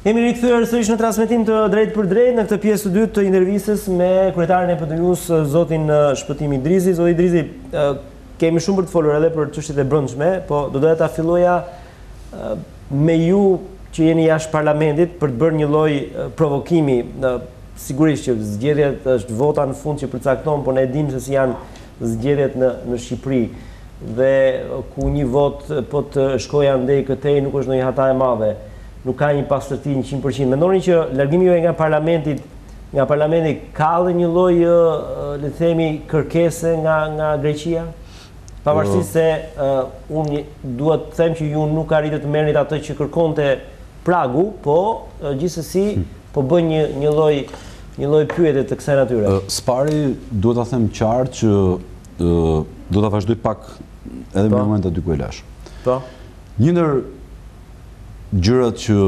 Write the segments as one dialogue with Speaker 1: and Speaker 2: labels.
Speaker 1: Jemi rikthyer sërish në transmetim të drejt për drejt në këtë pjesë të dytë të intervistës me kryetarin e PDU-s zotin Shpëtim Idrizi. Zoti Idrizi, kemi shumë për të folur edhe për çështjet e brendshme, po do doja ta filloja me ju që jeni jashtë parlamentit për të bërë një lloj provokimi. Sigurisht që zgjedhjet është vota në fund që përcakton, por ne dimë se si janë zgjedhjet në Shqipëri dhe ku një vot po të shkojë andej këtej nuk është ndonjë hata e madhe. Nuk ka një pastërti 100%. Mendoni që largimi juaj nga parlamenti ka dhe një lloj, le të themi, kërkese nga Greqia? Pavarësisht se unë duhet të them që ju nuk arritët të merrnit atë që kërkonte pragu, po gjithsesi po bën një lloj pyetje të kësaj natyre.
Speaker 2: Spari duhet ta them qartë që do ta vazhdoj pak edhe në momentin aty ku e lash.
Speaker 1: Po.
Speaker 2: Një ndër gjërat që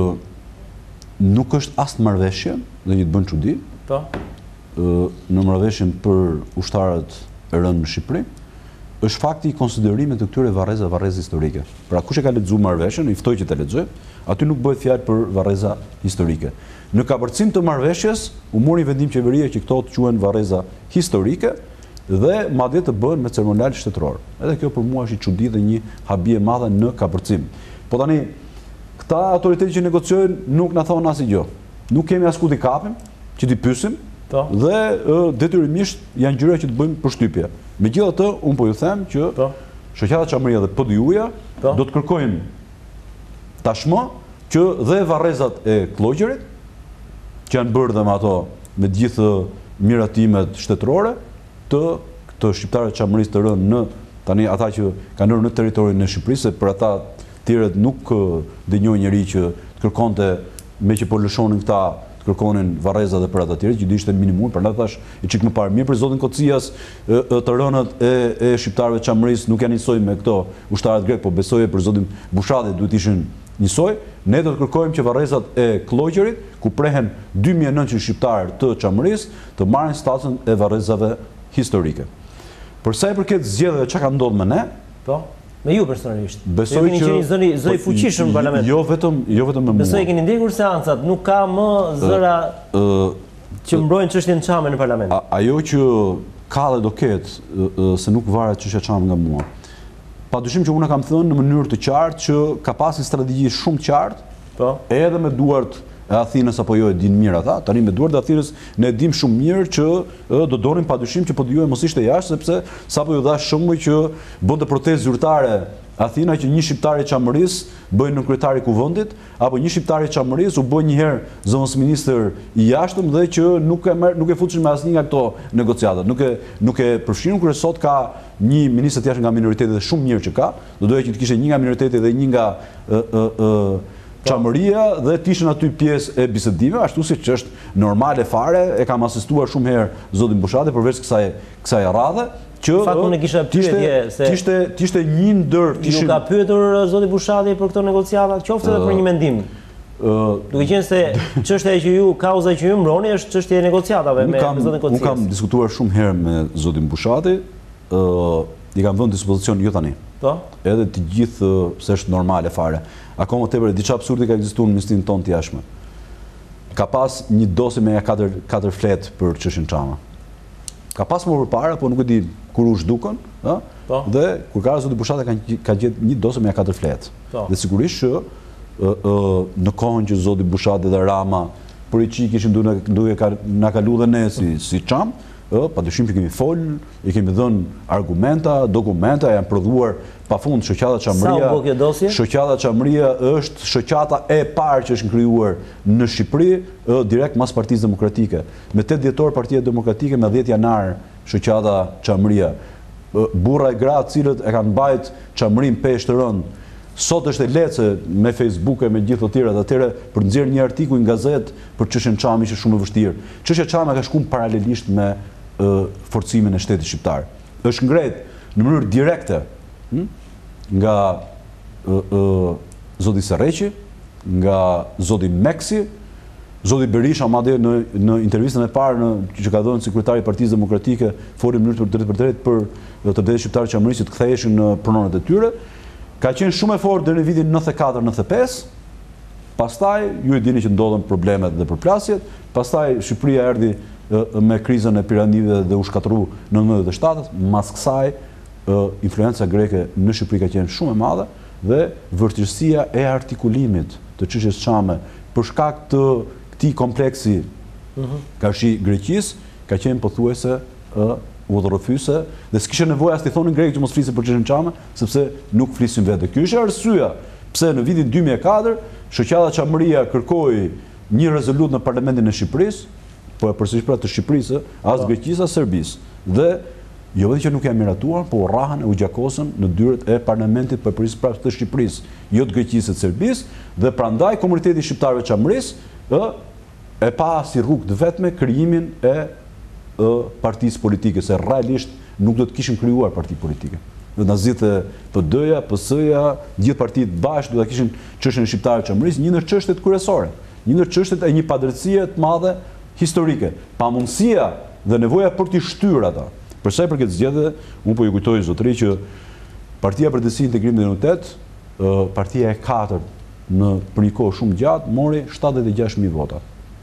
Speaker 2: nuk është as marrëveshje, dhe një të bën çudi.
Speaker 1: Po.
Speaker 2: Në marrëveshjen për ushtarët e rënë në Shqipëri, është fakti i konsiderimit të këtyre varreza historike. Pra kush e ka lexuar marrëveshjen, i ftoj që ta lexojë, aty nuk bëhet fjalë për varreza historike. Në kapërcim të marrëveshjes, u mori vendim qeveria që këto të quhen varreza historike dhe madje të bëhen me ceremonial shtetëror. Edhe kjo për mua është i çudi dhe një habi e madhe në kapërcim. Po tani këta autoritetë që negociojnë nuk na thonë asgjë. Nuk kemi asku t'i kapim, që t'i pyesim, dhe detyrimisht janë gjëra që të bëjmë përshtypje. Megjithatë, unë po ju them që Shoqata Çamëria dhe PDU-ja do të kërkojnë tashmë që dhe varrezat e Klloqerit, që janë bërë dhe me ato me të gjithë miratimet shtetërore, të shqiptarët e Çamërisë të rënë në tani ata që kanë rënë në territorin e Shqipërisë, për ata tjerët nuk dënjoj njëri që të kërkonte me që po lëshonin këta të kërkonin varreza dhe për ata tjerët, që do ishte minimum, për thash i çik më parë. Mirë për zotin Kocias, të rënët e shqiptarëve të Çamërisë nuk janë njësoj me këto ushtarët grek, po besoje për zotin Bushati duhet ishin njësoj. Ne do të kërkojmë që varrezat e Klloqerit, ku prehen 2900 shqiptarë të Çamërisë, të marrin statusin e varrezave historike. Për sa i përket zgjedhjeve çka ka ndodhur me ne?
Speaker 1: Po. Me ju personalisht.
Speaker 2: Besoj që
Speaker 1: zëri fuqishëm në parlament.
Speaker 2: Jo vetëm me mua.
Speaker 1: Besoj keni ndjekur seancat, nuk ka më zëra që mbrojnë çështjen Çame në parlament.
Speaker 2: Ajo që ka dhe do ketë se nuk varet çështja Çame nga mua. Padyshim që unë kam thënë në mënyrë të qartë që ka pasur strategji shumë qartë,
Speaker 1: po,
Speaker 2: edhe me duart e Athinës apo jo e din mirë ata. Tani me duart e Athinës ne dim shumë mirë që do donin padyshim që PDU-ja mos ishte jashtë, sepse sapo ju dhash shembull që bënte protestë zyrtare Athina që një shqiptar i Çamërisë bëjnë në kryetari i kuvendit, apo një shqiptar i Çamërisë u bë një herë zëvendësministër i jashtëm dhe që nuk e futshin me asnjë nga këto negociata. Nuk e përfshin kur sot ka një ministër të jashtëm nga minoriteti dhe shumë mirë që ka, do doja që të kishte një nga minoriteti dhe një nga Çamëria dhe të ishin aty pjesë e bisedimeve, ashtu siç është normale fare, e kam asistuar shumë herë zotin Bushati përveç kësaj radhe, që
Speaker 1: fakun e kisha pyetje se
Speaker 2: ishte një ndër
Speaker 1: nuk ka pyetur zoti Bushati për këto negociata, qoftë edhe për një mendim. Duke qenë se çështja që kauza që ju mbroni është çështja e negociatave me zotin Kocias.
Speaker 2: Unë kam diskutuar shumë herë me zotin Bushati, i kam vënë dispozicion jo tani.
Speaker 1: Po.
Speaker 2: Edhe të gjithë se është normale fare. Akoma tepër diçka absurde ka ekzistuar në ministrinë tonë të jashtme. Ka pas një dosje me 4 fletë për çështjen Çame. Ka pas më përpara, po nuk e di kur u zhdukën, ëh? Dhe kur ka zoti Bushati ka gjetë një dosje me 4 fletë. Dhe sigurisht që në kohën që zoti Bushati dhe Rama poliçik ishin duke na kalu dhe ne si Çam, padyshim që kemi fol, i kemi dhënë argumenta, dokumenta, janë prodhuar pafund Shoqata Çamëria.
Speaker 1: Sa u bë kjo dosje?
Speaker 2: Shoqata Çamëria është shoqata e parë që është krijuar në Shqipëri direkt mas Partisë Demokratike. Me 8 dhjetor Partia Demokratike, me 10 janar Shoqata Çamëria. Burra e gra të cilët e kanë mbajt Çamërinë peshë të rënd. Sot është e lehtë me Facebook e me gjithë të tjerat, atëherë për të nxjerrë një artikull në gazetë për çështjen Çame ishte shumë e vështirë. Çështja Çame ka shkuar paralelisht me forcimin e shtetit shqiptar. Është ngret në mënyrë direkte nga zoti Serreqi, nga zoti Meksi, zoti Berisha madje në intervistën e parë që ka dhënë sekretari i Partisë Demokratike foli në mënyrë të drejtë për të drejtë shqiptarë Çamërisë të ktheheshin në prononat e tyre. Ka qenë shumë e fortë deri në vitin 94-95 Pastaj ju e dini që ndodhen problemet dhe përplasjet, pastaj Shqipëria erdhi me krizën e piramidive dhe u shkatërru në 97, mas kësaj influenca greke në Shqipëri ka qenë shumë e madhe dhe vërtetësia e artikulimit të çështjes çame për shkak të këtij kompleksi karshi Greqisë ka qenë pothuajse udhërrëfyse dhe s'kishte nevojë as t'i thonin grek që mos flisin për çështjen çame, sepse nuk flisin vetë. Ky është arsyeja pse në vitin 2004 shoqata Çamëria kërkoi një rezolut në Parlamentin e Shqipërisë, po e përsëris pra të Shqipërisë, as Greqisë as Serbisë. Dhe jo vetëm që nuk janë miratuar, po urrahën e u gjakosën në dyert e Parlamentit përpërisë pra të Shqipërisë, jo të Greqisë e Serbisë, dhe prandaj komuniteti shqiptarëve të Çamërisë e pa si rrugë të vetme krijimin e partisë politike, se realisht nuk do të kishin krijuar parti politike. Do të na zgjidhte PD-ja, PS-ja, gjithë partitë bashkë do ta kishin çështjen e shqiptarëve të Çamërisë, një ndër çështjet kryesore, një ndër çështjet e një padrejtësie të madhe historike. Pamundësia dhe nevoja për t'i shtyrë ata. Për sa i përket zgjedhjeve, unë po ju kujtoj zotëri që Partia për Drejtësi, Integrim dhe Unitet, partia e katërt për një kohë shumë gjatë, mori 76.000 vota.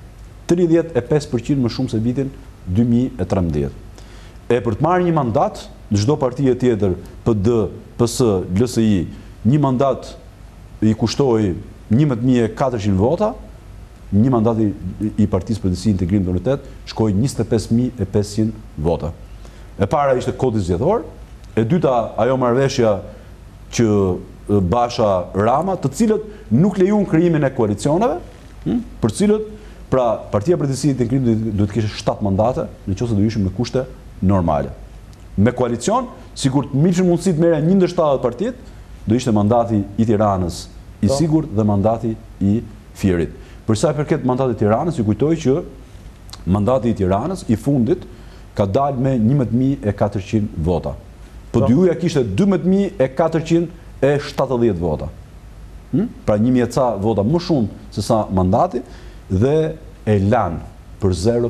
Speaker 2: 35% më shumë se vitin 2013. E për të marrë një mandat, në çdo parti tjetër, PD, PS, LSI, një mandat i kushtoi 11.400 vota, një mandat i Partisë për Drejtësi, Integrim dhe Unitet shkoi 25.500 vota. E para ishte kodi zgjedhor, e dyta ajo marrëveshja që Basha Rama, të cilët nuk lejuan krijimin e koalicioneve, për cilët pra Partia për Drejtësi dhe Integrim duhet të kishte 7 mandate, nëse do ishim me kushte normale. Me koalicion, sikur të mishën mundësi të merren 1 ndër 70 partitë, do ishte mandati i Tiranës i sigurt dhe mandati i Fierit. Për sa i përket mandatit të Tiranës, ju kujtoj që mandati i Tiranës i fundit ka dalë me 11.400 vota. PD-ja kishte 12.470 vota. Pra 1.000 ca vota më shumë se sa mandati dhe e lanë për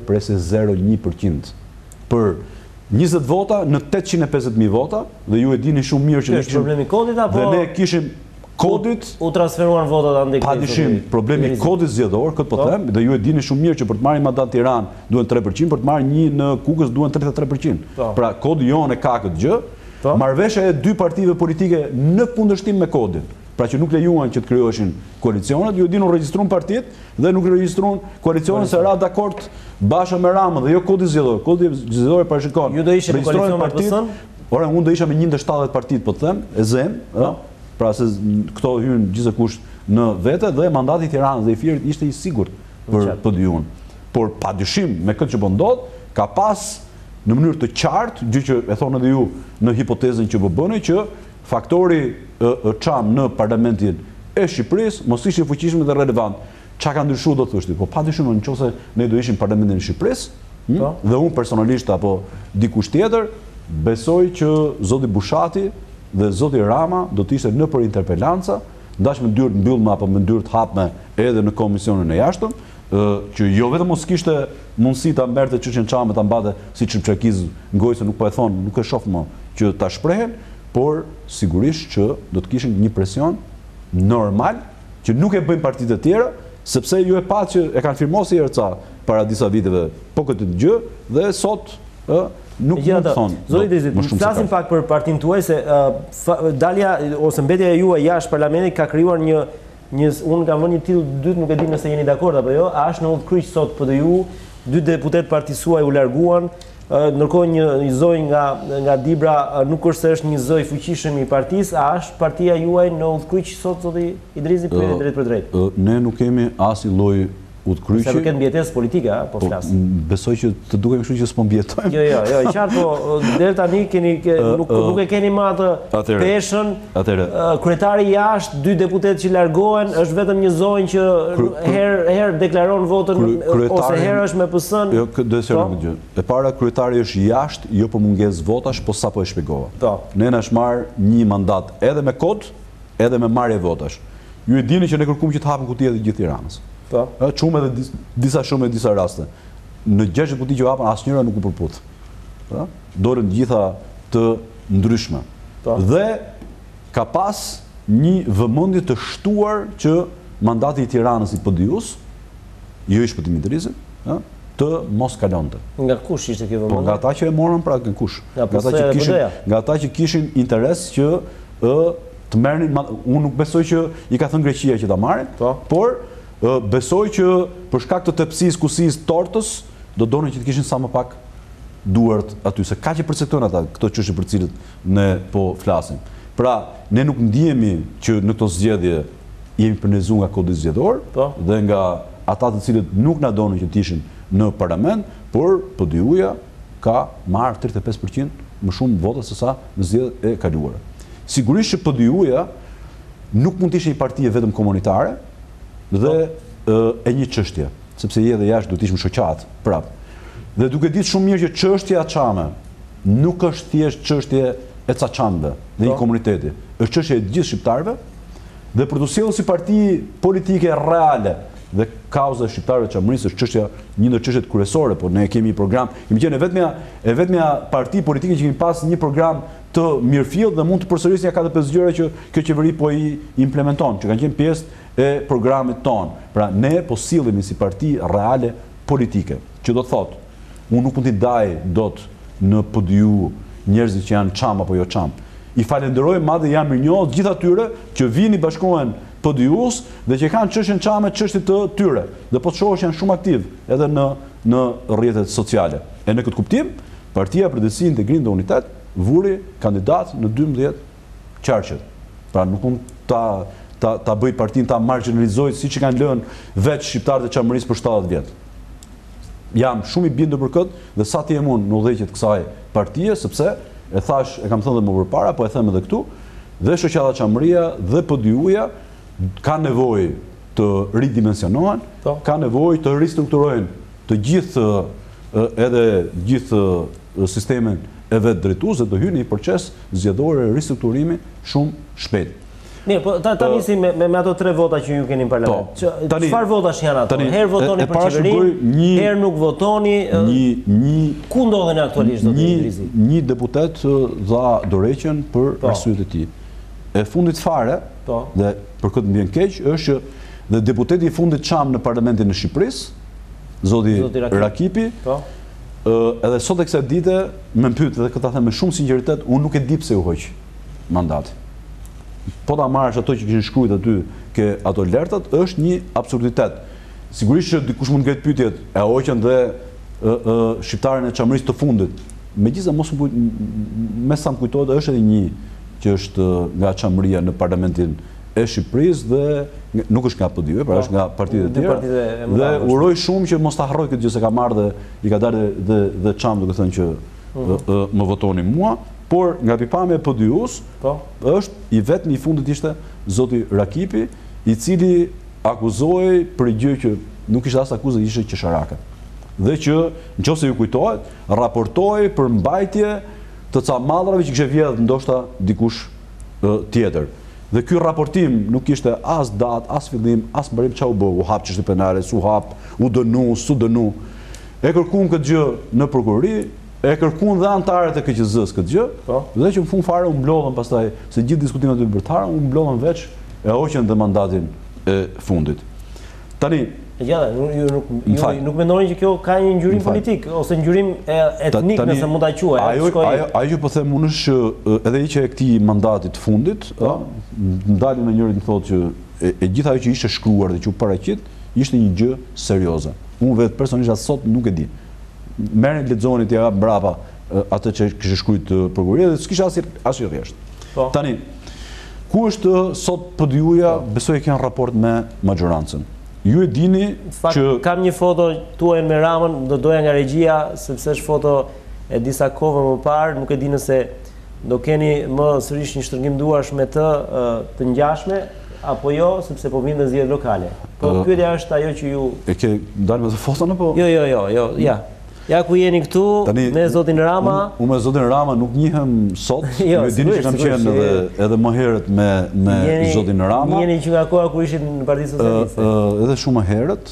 Speaker 2: 0,01%. Për 20 vota në 850.000 vota dhe ju e dini shumë mirë që
Speaker 1: ne kishim problemi kodit apo
Speaker 2: dhe ne kishim kodit
Speaker 1: u transferuan votat andaj këtij.
Speaker 2: Padyshim, problemi i kodit zgjedhor, këtë po them, dhe ju e dini shumë mirë që për të marrë mandat në Tiranë duhen 3%, për të marrë një në Kukës duhen 33%. Pra kodi jonë e ka këtë gjë. Marrëveshja e dy partive politike në kundërshtim me kodin, pra që nuk lejuan që të krijoheshin koalicionet, ju e dini u regjistruan partitë dhe nuk regjistruan koalicionin se ra dakord Basha me Ramën dhe jo kodi zgjedhor. Kodi zgjedhor e parashikon.
Speaker 1: Ju do ishte në koalicion me PS-n?
Speaker 2: Ora unë do isha me 1 ndër 70 partitë, po të them, e zem, pra se këto hyn gjithsesi në vete dhe mandati i Tiranës dhe i Fierit ishte i sigurt për PD-un. Por padyshim me këtë që po ndodh, ka pas në mënyrë të qartë, gjë që e thonë edhe ju në hipotezën që po bëni, që faktori çam në Parlamentin e Shqipërisë mos ishte i fuqishëm dhe relevant. Çka ka ndryshuar do thoshti, po padyshim nëse ne do ishim Parlamentin e Shqipërisë, dhe unë personalisht apo dikush tjetër, besoj që zoti Bushati dhe zoti Rama do të ishte në për interpelanca, ndash me dyert mbyllme apo me dyert hapme edhe në komisionin e jashtëm, që jo vetëm mos kishte mundësi ta mberte çështjen çame ta mbate si Çipçakiz ngojse nuk po e thon, nuk e shoh më që ta shprehen, por sigurisht që do të kishin një presion normal që nuk e bëjnë partitë e tjera, sepse ju e pa që e kanë firmosur herca para disa viteve po këtë gjë dhe sot nuk mund të thonë.
Speaker 1: Zoti Drizit, flasim pak për partinë tuaj se dalja ose mbetja e juaj jashtë parlamentit ka krijuar unë kam vënë një tillë dytë, nuk e di nëse jeni dakord apo jo, a është në udhkryq sot PD-ju, 2 deputet partisë suaj u larguan, ndërkohë një zoj nga Dibra nuk është se është një zoj fuqishëm i partisë, a është partia juaj në udhkryq sot, zoti Idrizi, pyetje drejt për drejt?
Speaker 2: Ne nuk kemi asnjë lloj udhkryqi.
Speaker 1: Se përket mbjetesë politike, po flas.
Speaker 2: Besoj që të dukem kështu që s'po mbjetojmë.
Speaker 1: Jo, e qartë, po deri tani nuk e keni më atë peshën. Kryetari jashtë, 2 deputet që largohen, është vetëm një zonjë që herë deklaron votën ose herë është me PS-n.
Speaker 2: Jo, do të them gjë. E para kryetari është jashtë, jo për mungesë votash, po sapo e shpjegova. Ne na është marr një mandat edhe me kod, edhe me marrje votash. Ju e dini që ne kërkuam që të hapen kutia të gjithë Tiranës. Qumë edhe disa raste. Në 6 kuti që hapën, asnjëra nuk u përput. Dorën gjitha të ndryshme. Dhe ka pas një vëmendje të shtuar që mandati i Tiranës i PD-us, jo i Shpëtimit të Drizit, të mos kalonte.
Speaker 1: Nga kush ishte kjo
Speaker 2: Po
Speaker 1: vëmendje?
Speaker 2: nga ata që e morën pra nga kush? Nga ata që kishin interes që të merrnin, unë nuk besoj që i ka thënë Greqia që ta marrin, por besoj që për shkak të tepsisë, kusisë, tortës, do donin që të kishin sa më pak duart aty, se ka që përcaktojnë ata këto çështje për cilët ne po flasim. Pra, ne nuk ndihemi që në këto zgjedhje jemi përnezuar nga kodi zgjedhor dhe nga ata të cilët nuk na donin që të ishin në parlament, por PD-ja ka marrë 35% më shumë vota se sa në zgjedhjet e kaluara. Sigurisht që PD-ja nuk mund të ishte një parti vetëm komunitare dhe e një çështje, sepse je edhe jashtë do të ishim shoqat prap. Dhe duke ditë shumë mirë që çështja e Çame nuk është thjesht çështje e Çaçanëve dhe një komuniteti, është çështje e gjithë shqiptarëve dhe për të sjellur si parti politike reale dhe kauza e shqiptarëve të Çamërisë është çështja një ndër çështjet kryesore, por ne kemi një program, kemi qenë e vetmja parti politike që kemi pas një program të mirëfillt dhe mund të përsërisë një 4-5 gjëra që kjo qeveri po i implementon, që kanë qenë pjesë e programit ton. Pra ne po sillemi si parti reale politike, që do të thotë, unë nuk mund t'i daj dot në PDU njerëzit që janë Çam apo jo Çam. I falenderoj madje jam mirënjohës gjithë atyre që vini bashkohen PDU-s dhe që kanë çështjen Çame, çështjet të tyre. Dhe po të shohësh janë shumë aktiv edhe në rrjetet sociale. E në këtë kuptim, Partia për Drejtësi, Integrim dhe Unitet vuri kandidat në 12 qarqet. Pra nuk mund ta bëj partinë ta marginalizoj siç i kanë lënë veç shqiptarët e Çamërisë për 70 vjet. Jam shumë i bindur për këtë dhe sa ti jam unë në udhëheqjet kësaj partie, sepse e thash, e kam thënë edhe më përpara, po e them edhe këtu, dhe shoqata Çamëria dhe PDU-ja ka nevojë të ridimensionohen, ka nevojë të ristrukturojnë të gjithë sistemin e vetë drejtues dhe të hyjnë në një proces zgjedhor ristrukturimi shumë shpejt.
Speaker 1: Mirë, po ta nisim me ato 3 vota që ju keni në parlament. Çfarë votash janë ato? Herë votoni për qeverinë, herë nuk votoni. Ku ndodhen aktualisht zoti Idrizi?
Speaker 2: Një deputet dha dorëheqjen për arsyet e tij. E fundit fare, dhe për këtë më vjen keq, është që dhe deputeti i fundit Çam në parlamentin e Shqipërisë, zoti Rakipi, edhe sot e kësaj dite më pyet dhe këtë ta them me shumë sinqeritet, unë nuk e di pse u hoq mandati. Po ta marrësh ato që kishin shkruajtur aty ke ato lertat, është një absurditet. Sigurisht që dikush mund të ketë pyetjet, e hoqën dhe shqiptarën e Çamërisë të fundit. Megjithëse mos me sa më kujtohet është edhe një që është nga Çamëria në parlamentin e Shqipërisë dhe nuk është nga PD-ja, pra është nga partitë e tjera. Dhe uroj shumë që mos ta harroj këtë gjë se ka marrë dhe i ka dalë dhe Çam duke thënë që më votoni mua. Por nga pikpamja e PD-us, është i vetmi i fundit ishte zoti Rakipi, i cili akuzoi për gjë që nuk ishte as akuzë, ishte qesharake. Dhe që, nëse ju kujtohet, raportoi për mbajtje të ca mallrave që kishte vjedhur ndoshta dikush tjetër. Dhe ky raportim nuk ishte as datë, as fillim, as mbarim çau bë, u hap çështje penale, u hap, u dënu, su dënu. E kërkuan këtë gjë në prokurori, e kërkuan dhe anëtarët e KQZ-s këtë gjë, dhe që në fund fare u mblodhën pastaj, se gjithë diskutimet e libertarë u mblodhën veç e hoqën dhe mandatin e fundit. Tani,
Speaker 1: ju nuk mendoni që kjo ka një ngjyrim politik ose ngjyrim etnik nëse mund ta quaj.
Speaker 2: Ajo që po them unë është që edhe që e këtij mandati të fundit, ndalën me njëri të thotë që e gjithë ajo që ishte shkruar dhe që u paraqit ishte një gjë serioze. Unë vetë personalisht sot nuk e di. Merrni lexoni t'ja mbrapa atë që kishte shkruajtur prokuroria dhe s'kisha asnjë rresht. Tani, ku është sot PD-ja, besoj kanë raport me majorancën. Ju e dini që
Speaker 1: kam një foto tuaj me Ramën, do doja nga regjia sepse është foto e disa kohë më parë, nuk e di nëse do keni më sërish një shtrëngim duarsh me të ngjashme apo jo, sepse po vinë zgjedhje lokale. Po pyetja është ajo që ju
Speaker 2: e ke dalë me të foton apo?
Speaker 1: Jo, ja. Ja ku jeni këtu me zotin Rama.
Speaker 2: Unë me zotin Rama nuk njihem sot, ju e dini që kam qenë edhe më herët me zotin Rama.
Speaker 1: Jeni që nga koha kur ishit në Partinë Socialiste.
Speaker 2: Edhe shumë më herët,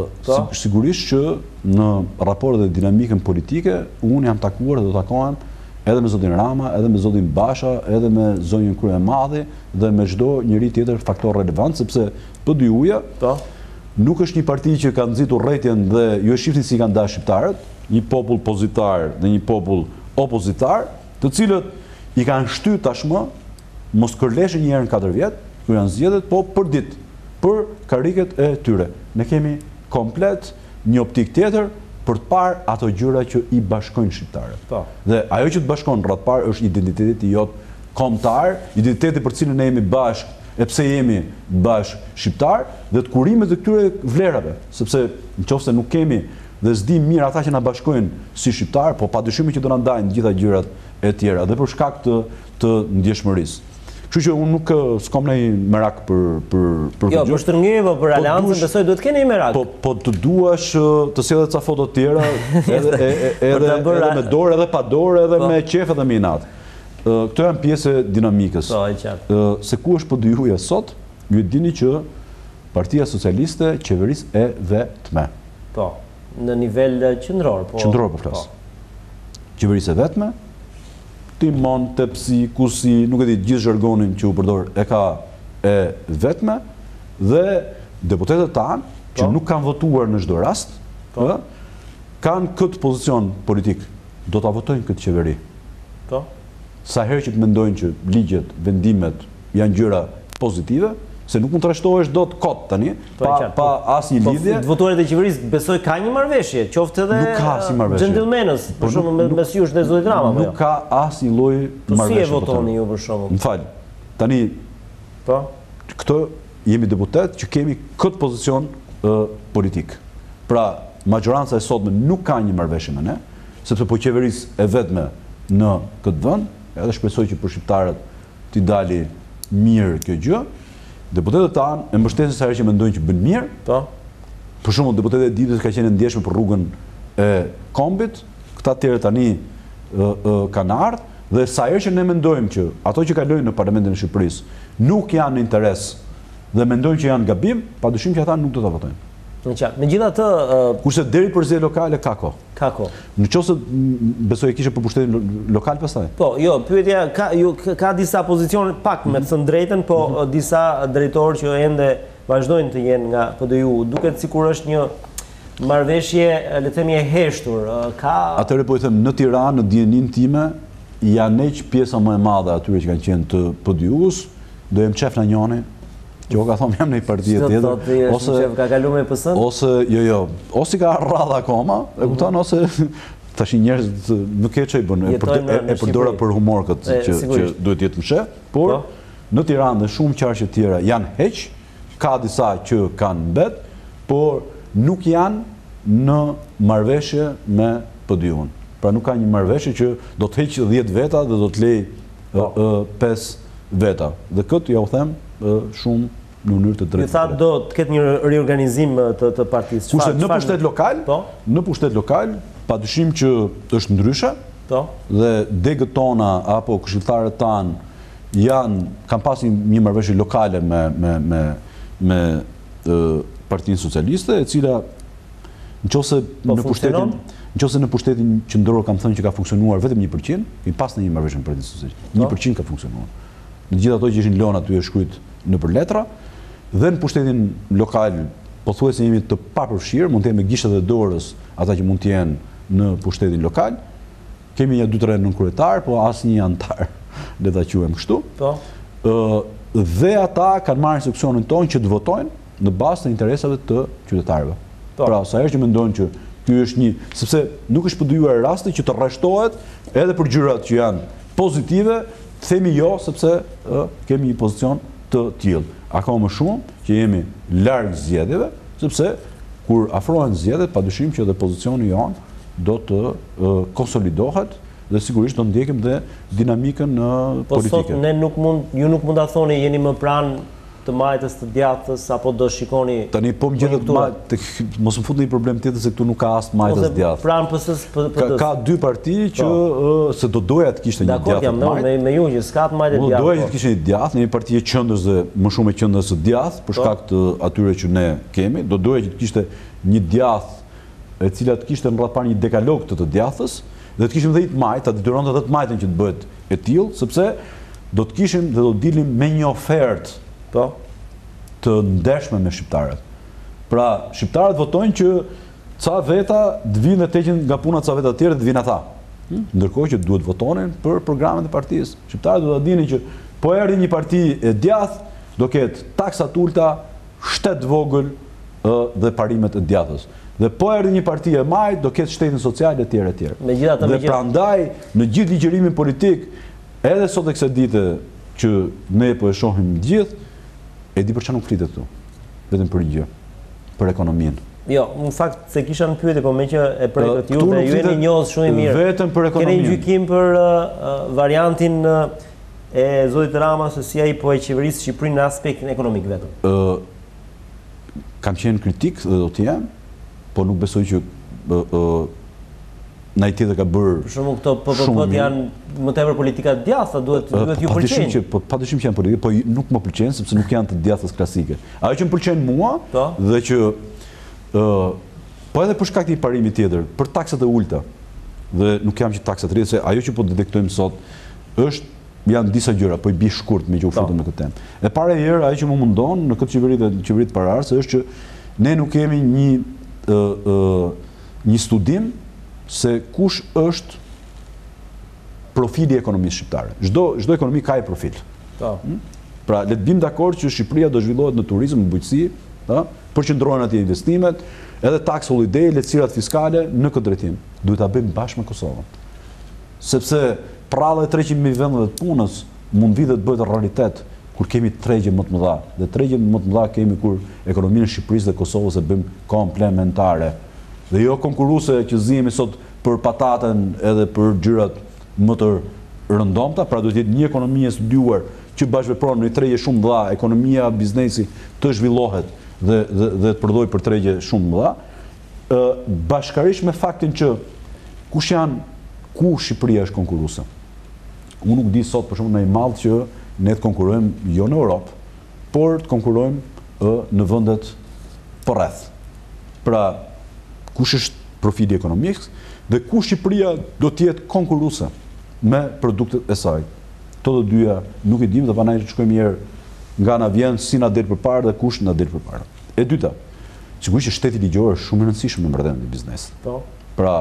Speaker 2: sigurisht që në raportet dhe dinamikën politike, unë jam takuar dhe do takohem edhe me zotin Rama, edhe me zotin Basha, edhe me zonjën Kryemadhi dhe me çdo njëri tjetër faktor relevant, sepse PDU-ja nuk është një parti që ka nxitur rretjen dhe ju e shihni si kanë dashur shqiptarët, një popull pozitar dhe një popull opozitar, të cilët i kanë shtyr tashmë mos kërleshin një herë në 4 vjet, kur janë zgjedhjet, po për ditë, për kariket e tyre. Ne kemi komplet një optik tjetër për të parë ato gjëra që i bashkojnë shqiptarët. Dhe ajo që të bashkon rreth parë është identiteti jot kombëtar, identiteti për cilën ne jemi bashkë, e pse jemi bashkë shqiptar, dhe të kurimet të këtyre vlerave, sepse nëse nuk kemi dhe s'dim mirë ata që na bashkojnë si shqiptar, po padyshim që do na ndajnë gjitha gjërat e tjera dhe për shkak të ndjeshmërisë. Kështu që unë nuk s'kam ndonjë merak për
Speaker 1: jo, për shtrëngime, po për aleancën besoj duhet keni merak.
Speaker 2: Po të duash të sjellë ca foto të tjera, edhe me dorë, edhe pa dorë, edhe me qef edhe me inat. Këto janë pjesë e dinamikës. Se ku është PDU-ja sot, ju e dini që Partia Socialiste qeverisë e vetme.
Speaker 1: Po, në nivel qendror, po.
Speaker 2: Qendror po flas. Qeverisë e vetme, timon, tepsi, kusi, nuk e di gjithë zhargonin që u përdor e ka e vetme, dhe deputetët tanë, që nuk kanë votuar në çdo rast, kanë këtë pozicion politik, do ta votojnë këtë qeveri. Sa herë që të mendojnë që ligjet, vendimet janë gjëra pozitive, se nuk mund të rreshtohesh dot kot tani, pa asnjë lidhje.
Speaker 1: Votuarit e qeverisë besoj ka një marrëveshje, qoftë edhe gentlemanës, për shembull mes jush dhe zotit Rama.
Speaker 2: Nuk ka asnjë lloj marrëveshje.
Speaker 1: Si e votoni ju për shembull?
Speaker 2: M'fal. Tani këto jemi deputet që kemi këtë pozicion politik. Pra, majoranca e sotme nuk ka një marrëveshje me ne, sepse po qeverisë e vetme në këtë vend, edhe shpresoj që për shqiptarët t'i dali mirë kjo gjë. Deputetët tanë e mbështesin sa herë që mendojnë që bën mirë. Për shembull, deputetët e Diptit ka qenë ndjeshëm për rrugën e Kombit, këta të tjerë tani kanë ardhur dhe sa herë që ne mendojmë që ato që kalojnë në Parlamentin e Shqipërisë nuk janë në interes dhe mendojnë që janë gabim, padyshim që ata nuk do ta votojnë.
Speaker 1: Megjithatë,
Speaker 2: kurse deri për zgjedhje lokale ka kohë.
Speaker 1: Ka kohë.
Speaker 2: Nëse besoj kishe për pushtetin lokal pastaj.
Speaker 1: Po, jo, pyetja ka disa pozicione pak me të thënë drejtën, po disa drejtorë që ende vazhdojnë të jenë nga PDU, duket sikur është një marrëveshje, le të themi, e heshtur.
Speaker 2: Atëherë po i them, në Tiranë, në dijenin time, janë heq pjesa më e madhe atyre që kanë qenë të PDU-s, do jem qef në njëri. Që ka thonë jam në i partije tjetër, ose ose ka rradha akoma, e kupton, ose tash njerëz nuk e çoj bën, e përdora për humor këtë që duhet jetë mshe, por në Tiranë dhe shumë qarqe tjera janë heq, ka disa që kanë mbet, por nuk janë në marrëveshje me PDU-n. Pra nuk ka një marrëveshje që do të heq 10 veta dhe do të lej 5 veta. Dhe këtë ja u them shumë në mënyrë të drejtë.
Speaker 1: Ju tha do të ketë një riorganizim të partisë.
Speaker 2: Kurse në pushtet lokal, padyshim që është ndryshe, dhe degët tona apo këshilltarët tanë kanë pasur një marrëveshje lokale me Partinë Socialiste, e cila nëse në pushtetin qendror kam thënë që ka funksionuar vetëm 1%, kemi pas në një marrëveshje me Partinë Socialiste. 1% ka funksionuar. Në gjithë ato që ishin lona aty e shkruajt nëpër letra, dhe në pushtetin lokal pothuajse jemi të papërfshirë, mund të jemi me gishtat e dorës ata që mund të jenë në pushtetin lokal. Kemi një 2-3 nënkryetar, po asnjë antar, le ta quajmë kështu. Dhe ata kanë marrë instruksionin tonë që të votojnë në bazë të interesave të qytetarëve. Pra, sa herë që mendojnë që ky është një, sepse nuk është përdyer rasti që të rreshtohet edhe për gjërat që janë pozitive, themi jo sepse kemi një pozicion të tillë. Akoma më shumë që jemi larg zgjedhjeve, sepse kur afrohen zgjedhjet, padyshim që edhe pozicioni jonë do të konsolidohet dhe sigurisht do ndjekim dhe dinamikën politike.
Speaker 1: Po sot ju nuk mund ta thoni jeni më pranë të majtës të djathës apo do shikoni
Speaker 2: tani po më gjetet mos më fut në një problem tjetër se këtu nuk ka as majtës djathtë.
Speaker 1: Pranë PS-s
Speaker 2: ka dy parti që se do doja të kishte një djathtë.
Speaker 1: Dakor, jam me ju që s'ka të majtë djathtë.
Speaker 2: Do doja të kishte një djathtë, një parti e qendrës dhe më shumë e qendrës së djathtë për shkak të atyre që ne kemi. Do doja që të kishte një djathtë e cila të kishte më radh parë një dekalog të djathtës, Dhe të kishim dhe 10 maj, ta detyronte 10 majtën që të bëhet e tillë, sepse do të kishim dhe do të dilim me një ofertë të ndershme me shqiptarët. Pra, shqiptarët votojnë që ca veta të vinë dhe teqin nga puna ca veta të tjerë të vinë ata. Ndërkohë që duhet votonin për programet e partisë. Shqiptarët do të dinin që po erdhi një parti e djathtë, do ketë taksa të ulta, shtet vogël dhe parimet e djathës. Dhe po erdhi një parti e majt, do ketë shtetin social e tjerë e tjerë. Dhe prandaj në gjithë ligjërimin politik, edhe sot e kësaj dite që ne po e shohim gjithë, e di për çfarë nuk flitet këtu. Vetëm për një gjë, për ekonominë.
Speaker 1: Jo, në fakt se kisha në pyetje, po me që e prekët ju dhe ju jeni njohës shumë i mirë.
Speaker 2: Vetëm për ekonominë.
Speaker 1: Keni gjykim për variantin e zotit Rama se si ai po e qeverisë Shqipërinë në aspektin ekonomik vetëm?
Speaker 2: Kam qenë kritik dhe do të jem, po nuk besoj që ndaj tjetër ka bërë.
Speaker 1: Për shembull këto PPP-t janë më tepër politika të djathta, duhet ju pëlqejnë.
Speaker 2: Padyshim që janë politika, po nuk më pëlqejnë sepse nuk janë të djathtës klasike. Ajo që më pëlqen mua dhe që po edhe për shkak të një parimi tjetër, për taksat e ulta, dhe nuk jam që taksat rritë, se ajo që po detektojmë sot janë disa gjëra, po i bi shkurt me që u futëm me këtë temë. E para herë, ajo që më mundon në këtë qeveri dhe në qeverit pararse është që ne nuk kemi një studim se kush është profili i ekonomisë shqiptare. Çdo ekonomi ka një profil. Pra, le të bim dakord që Shqipëria do zhvillohet në turizëm, në bujqësi, përqendrohen atje investimet, edhe tax holiday, lehtësirat fiskale në këtë drejtim. Duhet ta bëjmë bashkë me Kosovën. Sepse prallë e 300.000 vendeve të punës mund vi dhe të bëhet realitet kur kemi tregje më të mëdha. Dhe tregje më të mëdha kemi kur ekonominë e Shqipërisë dhe Kosovës e bëjmë komplementare. Dhe jo konkurruese që zihemi sot për patatën edhe për gjërat më të rëndomta, pra duhet jetë një ekonomi e studiuar që bashkëvepron në një tregje shumë mëdha, ekonomia, biznesi të zhvillohet dhe të përdorë për tregje shumë mëdha, bashkërisht me faktin që ku Shqipëria është konkurruese. Unë nuk di sot për shembull në një mall që ne të konkurrojmë jo në Europë, por të konkurrojmë në vendet përreth. Pra, kush është profili ekonomik dhe ku Shqipëria do të jetë konkurruese me produktet e saj. Këto të dyja nuk i dim dhe panaj të shkojmë njerë nga na vjen si na del përpara dhe kush na del përpara. E dyta, sigurisht që shteti ligjor është shumë i rëndësishëm në mbretërinë e biznesit. Pra,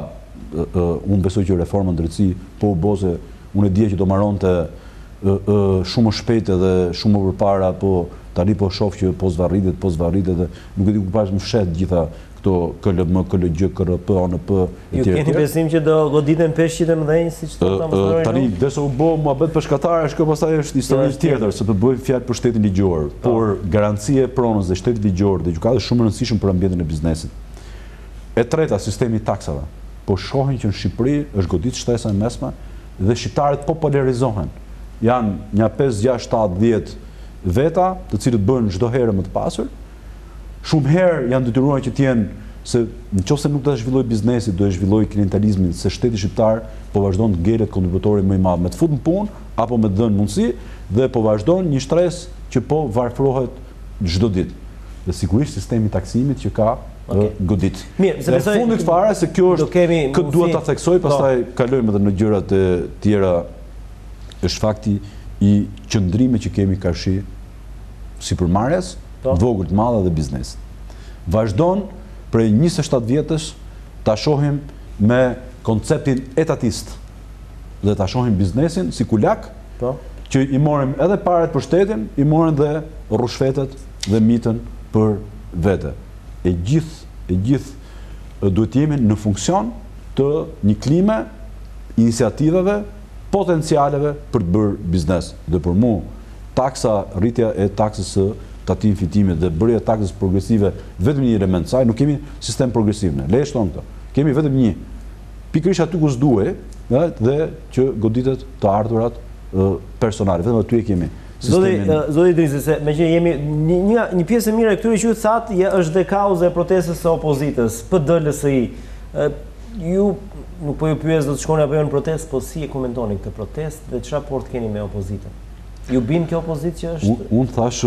Speaker 2: unë besoj që reforma në drejtësi po u boze, unë e dija që do marronte shumë më shpejt edhe shumë më përpara, po tani po shoh që po zvarritet dhe nuk e di ku pash më fshet gjitha këto KLM, KLG, KRP, ONP
Speaker 1: e tjerë. Ju keni besim që do goditen peshqit e mëdhenj siç thotë ambasadori?
Speaker 2: Tani derisa u bë muhabet peshkatare, kjo pastaj është histori tjetër, se po bëjmë fjalë për shtetin ligjor, por garancia e pronës dhe shteti ligjor dhe gjykata është shumë e rëndësishme për ambientin e biznesit. E treta, sistemi i taksave. Po shohin që në Shqipëri është godit shtesa e mesme dhe shqiptarët po polarizohen. Janë një 5, 6, 7, 10 veta, të cilët bëhen çdo herë më të pasur. Shumë herë janë detyruar që të jenë se nëse nuk do të zhvilloj biznesi, do të zhvilloj klientalizmin, se shteti shqiptar po vazhdon të ngjelet kontributori më i madh me të fut në punë apo me të dhënë mundësi dhe po vazhdon një stres që po varfrohet çdo ditë. Dhe sigurisht sistemi i taksimit që ka godit.
Speaker 1: Mirë, se besoj
Speaker 2: fundit fare se kjo është këtë duhet ta theksoj, pastaj kalojmë edhe në gjërat e tjera. Është fakti i qëndrimit që kemi karshi sipërmarrjes, vogël të madhe dhe biznesit. Vazhdon prej 27 vjetësh ta shohim me konceptin etatist dhe ta shohim biznesin si kulak që i morëm edhe parat për shtetin, i morën dhe rrushfetet dhe mitën për vete. E gjithë duhet jemi në funksion të një klime, iniciativave, potencialeve për të bërë biznes. Dhe për mu, rritja e taksës së tatim fitimit dhe bërja taksës progresive vetëm një element saj, nuk kemi sistem progresiv ne. Le shton këto. Kemi vetëm një. Pikërisht aty ku s'duhet dhe që goditet të ardhurat personale. Vetëm aty e kemi.
Speaker 1: Zoti Idrisi, se me që jemi një pjesë e mirë e këtyre që ju thatë është dhe kauza e protestës së opozitës, PD-LSI. Ju nuk po ju pyes do të shkoni apo jo në protestë, po si e komentoni këtë protestë dhe çfarë raport keni me opozitën? Ju bin kjo opozitë që është?
Speaker 2: Unë thash,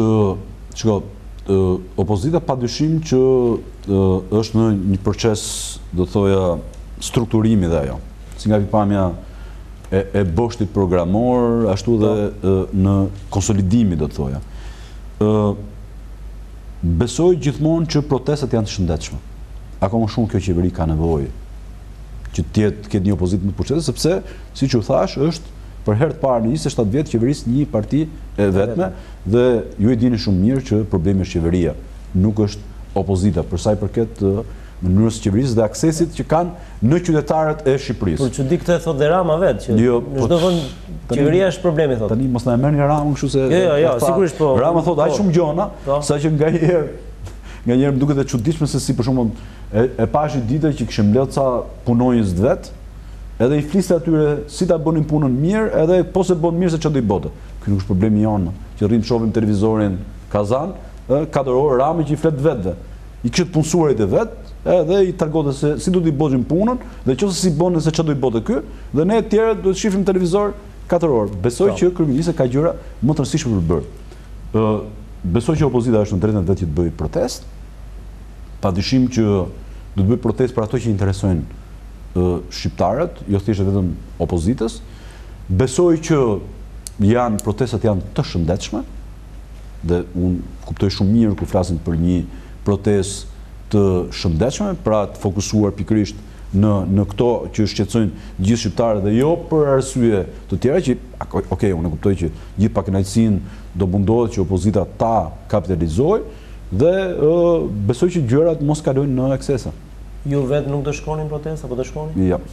Speaker 2: opozita padyshim që është në një proces, do thoja, strukturimi dhe ajo. si nga pikpamja e boshtit programor, ashtu dhe në konsolidimi, do të thoja. Besoj gjithmonë që protestat janë të shëndetshme. Akoma shumë kjo qeveri ka nevojë që ketë një opozitë më të pushtetë, sepse, siç u thash, është për herë të parë në 27 vjet qeverisë një parti e vetme dhe ju e dini shumë mirë që problemi është qeveria, nuk është opozita, për sa i përket mënyrës së qeverisë dhe aksesit që kanë në qytetarët e Shqipërisë.
Speaker 1: Por çudi këtë e thot dhe Rama vetë, që në çdo vend qeveria është problemi, thotë.
Speaker 2: Tani mos na e merrni Ramën kështu se
Speaker 1: Jo, sigurisht po.
Speaker 2: Rama thotë aq shumë gjona, saqë nganjëherë më duket e çuditshme se si për shembull e pash ditë që kishim lënë ca punonjës vet, edhe i fliste atyre si ta bënin punën mirë, edhe po se bën mirë se çdo i bote. Ky nuk është problemi jonë, që rrim shohim televizorin Kazan, 4 orë Rami që i flet vetëve. I kishte punësuarit e vet, edhe i targote se si do t'i bëjmë punën, dhe nëse si bën se çdo i bote ky, dhe ne të tjerë do të shifim televizor 4 orë. Besoj që kryeministri ka gjëra më të rëndësishme për bërë. Besoj që opozita është në drejtën vetë që të bëjë protest. Padyshim që do të bëjë protest për ato që interesojnë shqiptarët, jo thjesht vetëm opozitës. Besoj që protestat janë të shëndetshme, dhe unë kuptoj shumë mirë kur flasin për një protestë të shëndetshme, pra të fokusuar pikërisht në këto që shqetësojnë gjithë shqiptarët dhe jo për arsye të tjera që, unë e kuptoj që gjithë pakënaqësinë do mundohet që opozita ta kapitalizojë dhe besoj që gjërat mos kalojnë në eksesa.
Speaker 1: Ju vetë nuk të shkonin protesta, apo të shkonin?
Speaker 2: Ja.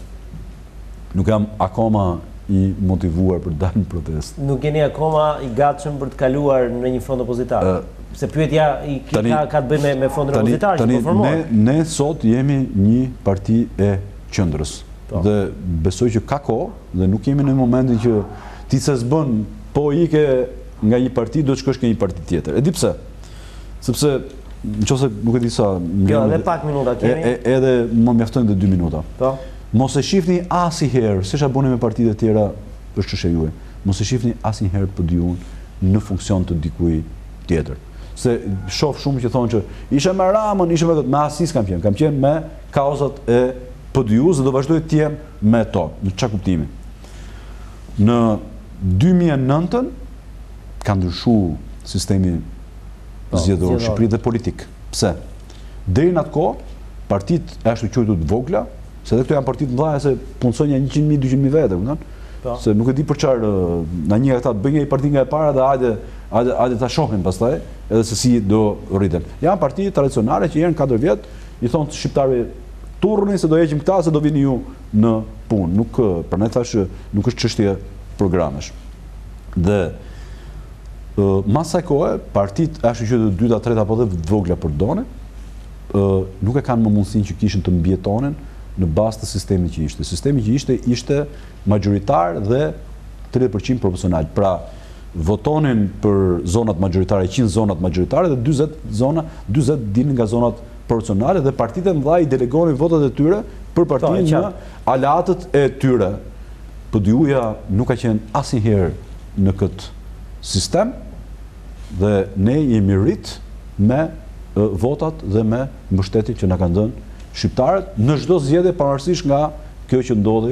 Speaker 2: Nuk jam akoma i motivuar për dalë në protestë.
Speaker 1: Nuk jeni akoma i gatshëm për të kaluar në një front opozitar? Se pyetja ka të bëjë me fondin opozitar që po formohet.
Speaker 2: Ne sot jemi një parti e qendrës. Dhe besoj që ka kohë dhe nuk jemi në momentin që ti se s'bën po ike nga një parti do të shkosh ke një parti tjetër. E di pse? Sepse nëse nuk e di sa,
Speaker 1: edhe pak minuta kemi.
Speaker 2: Edhe më mjaftojnë dhe 2 minuta.
Speaker 1: Po.
Speaker 2: Mos e shihni asnjëherë, se çfarë bëni me partitë e tjera është çështja juaj. Mos e shihni asnjëherë PD-un në funksion të dikujt tjetër. Se shoh shumë që thonë që isha me Ramën, isha me asis kam qenë me kauzat e PD-us dhe do vazhdoj të jem me to, në çfarë kuptimi. Në 2009 ka ndryshuar sistemi zgjedhor në Shqipëri dhe politik. Pse? Deri në atë kohë, partitë ashtu quajtur të vogla, se edhe këto janë partitë mëdha se punësojnë 100.000, 200.000 vete, kupton? Se nuk e di për çfarë na një ata të bëjnë një parti nga e para dhe hajde ta shohim pastaj edhe se si do rriten. Janë parti tradicionale që janë 4 vjet, i thonë shqiptarëve turrni se do heqim këta se do vini ju në punë. Nuk për ne thash nuk është çështje programesh. Dhe mas asaj kohe, partitë ashtu që të dyta, treta apo dhe vogla përdone, nuk e kanë më mundësinë që kishin të mbjetonin në bazë të sistemit që ishte. Sistemi që ishte magjoritar dhe 30% proporcional. Pra, votonin për zonat majoritare, 100 zonat majoritare dhe 40 dilnin nga zonat proporcionale dhe partitë e mëdha i delegonin votat e tyre për partinë në aleatët e tyre. PD-uja nuk ka qenë asnjëherë në këtë sistem dhe ne jemi rrit me votat dhe me mbështetjen që na kanë dhënë shqiptarët në çdo zgjedhje pavarësisht nga kjo që ndodhi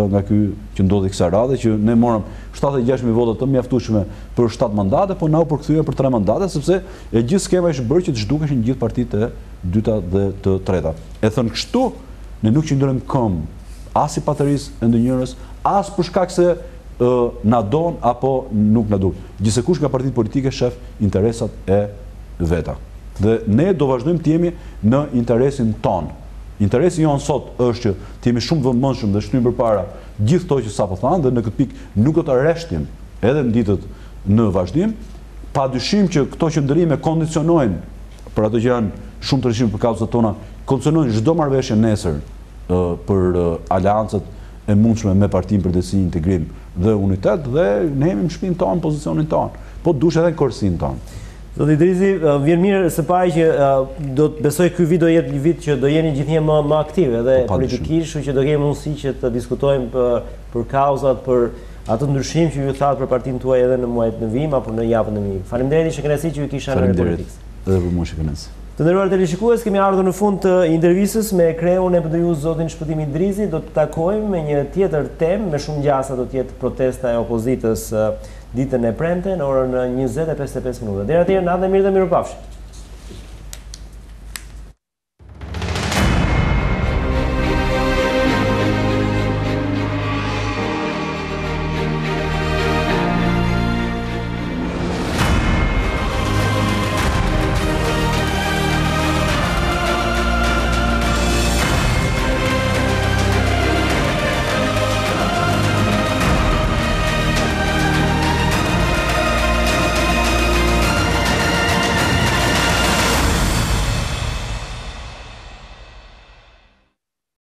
Speaker 2: kësaj radhe që ne morëm 76.000 vota të mjaftueshme për 7 mandate, po na u përkthyen për 3 mandate sepse e gjithë skema ishte bërë që të zhdukeshin gjithë partitë e dyta dhe të treta. E thënë kështu, ne nuk qëndrojmë këmbë as sipaterisë e ndonjërs, as për shkak se na don apo nuk na duan. Gjithsekush nga partitë politike shef interesat e veta. Dhe ne do vazhdojmë të jemi në interesin ton. Interesi jonë sot është që të jemi shumë vëmendshëm dhe shtyjmë përpara gjithë to që sapo thanë dhe në këtë pikë nuk do ta rreshtim edhe në ditët në vazhdim, padyshim që këto qendrime kondicionojnë për ato që janë shumë të rëndësishme për kauzat tona, kondicionojnë çdo marrëveshje nesër për aleancat e mundshme me Partinë për Drejtësi, Integrim dhe Unitet dhe ne jemi në shtëpinë tonë, pozicionin tonë, po duhet edhe në korsinë tonë.
Speaker 1: Zoti Idrizi, vjen mirë së pari që do të besoj ky vit do jetë një vit që do jeni gjithnjë më aktiv edhe politikisht, kështu që do kemi mundësi që të diskutojmë për kauzat, për atë ndryshim që ju thatë për partinë tuaj edhe në muajt në vim apo në javën e vim. Faleminderit, shënësi që ju kisha në politikë.
Speaker 2: Edhe për mua shënësi.
Speaker 1: Të nderuar teleshikues, kemi ardhur në fund të intervistës me kreun e PD-s zotin Shpëtim Idrizi. Do të takojmë me një tjetër temë, me shumë ngjasa, do të jetë protesta e opozitës ditën e premte në orën 20:55 minuta. Deri atëherë, natë e mirë dhe mirupafshim.